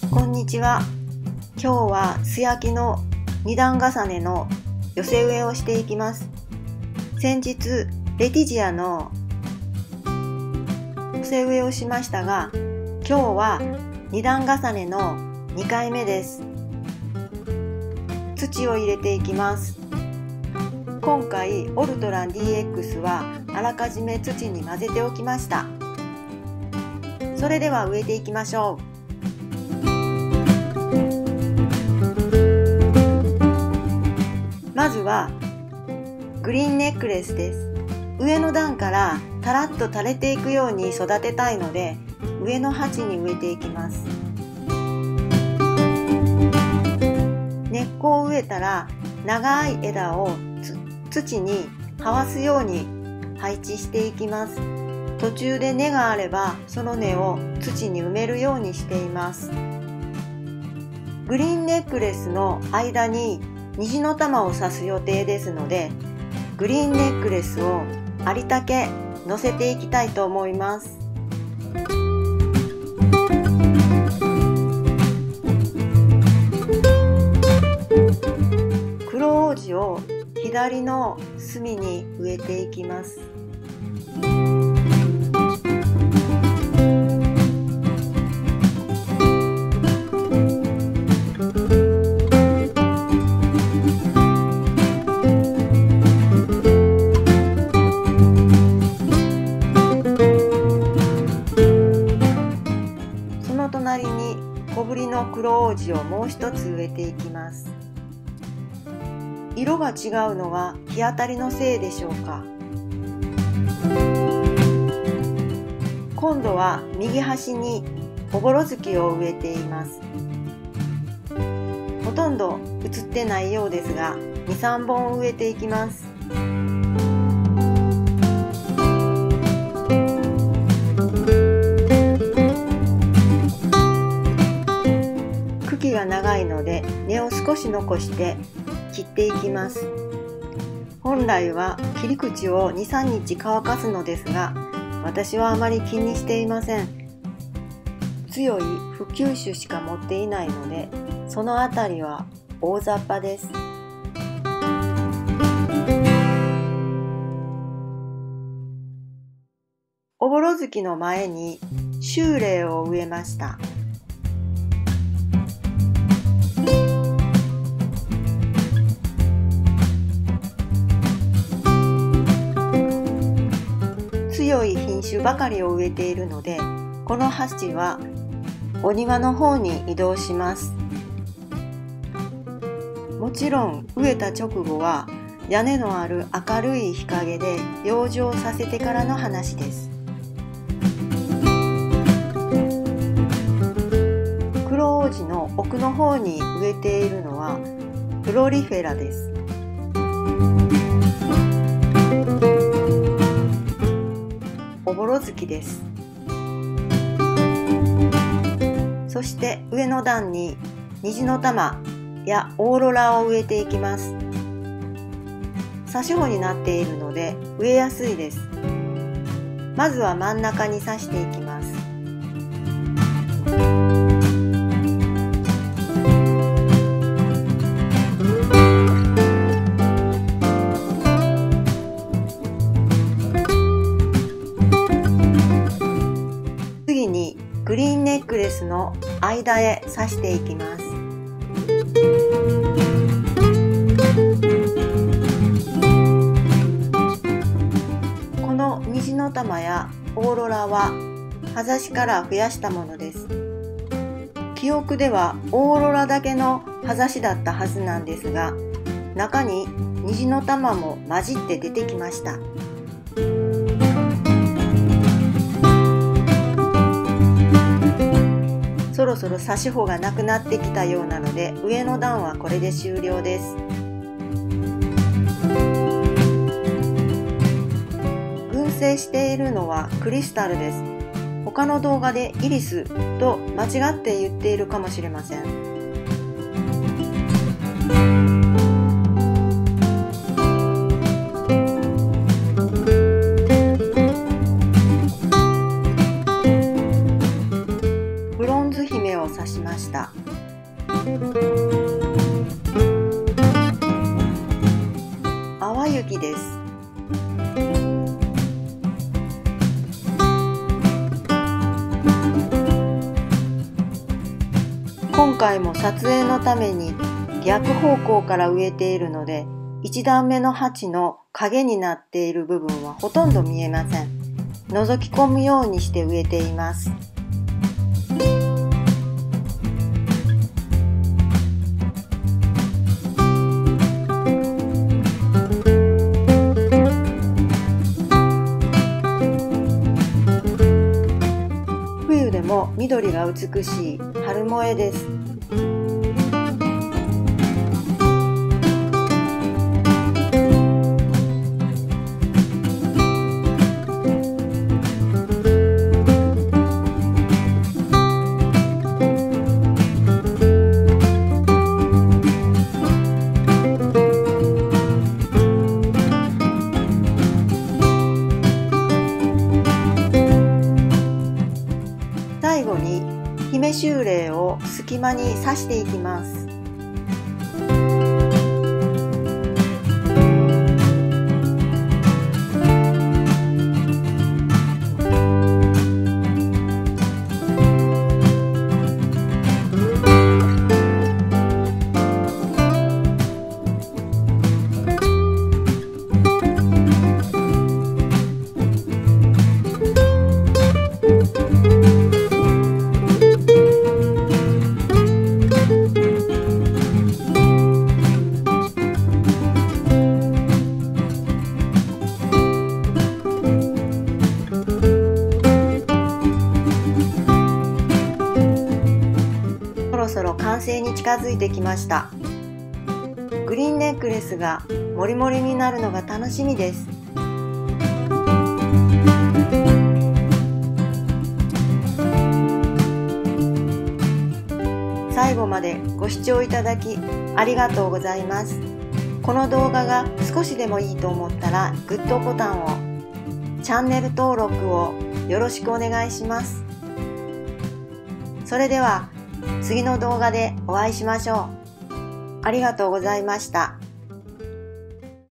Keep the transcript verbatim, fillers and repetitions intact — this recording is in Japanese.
こんにちは。今日は素焼きのに段重ねの寄せ植えをしていきます。先日レティジアの寄せ植えをしましたが、今日はに段重ねのにかいめです。土を入れていきます。今回オルトラン ディーエックス はあらかじめ土に混ぜておきました。それでは植えていきましょう。まずはグリーンネックレスです。上の段からたらっと垂れていくように育てたいので、上の鉢に植えていきます。根っこを植えたら長い枝を土に這わすように配置していきます。途中で根があればその根を土に埋めるようにしています。グリーンネックレスの間に虹の玉を刺す予定ですので、グリーンネックレスをありったけ乗せていきたいと思います。黒王子を左の隅に植えていきます。隣に小ぶりの黒王子をもう一つ植えていきます。色が違うのは日当たりのせいでしょうか。今度は右端におぼろ月を植えています。ほとんど映ってないようですが、に、さんぼん植えていきます。茎が長いので根を少し残して切っていきます。本来は切り口をに、さんにち乾かすのですが、私はあまり気にしていません。強い不吸種しか持っていないので、そのあたりは大雑把です。おぼろ月の前に秋麗を植えました。強い品種ばかりを植えているので、この鉢はお庭の方に移動します。もちろん植えた直後は屋根のある明るい日陰で養生させてからの話です。黒王子の奥の方に植えているのはプロリフェラです。おぼろ月です。そして上の段に虹の玉やオーロラを植えていきます。挿し穂になっているので植えやすいです。まずは真ん中に挿していきます。次にグリーンネックレスの間へ刺していきます。この虹の玉やオーロラは葉ざしから増やしたものです。記憶ではオーロラだけの葉ざしだったはずなんですが、中に虹の玉も混じって出てきました。そろそろ挿し穂がなくなってきたようなので、上の段はこれで終了です。群生しているのはクリスタルです。他の動画でイリスと間違って言っているかもしれません。 刺しました。淡雪です。今回も撮影のために逆方向から植えているので、いち段目の鉢の影になっている部分はほとんど見えません。覗き込むようにして植えています。冬でも緑が美しい春萌えです。最後に姫秋麗を隙間に刺していきます。そろそろ完成に近づいてきました。グリーンネックレスがモリモリになるのが楽しみです。最後までご視聴いただきありがとうございます。この動画が少しでもいいと思ったらグッドボタンを、チャンネル登録をよろしくお願いします。それでは次の動画でお会いしましょう。ありがとうございました。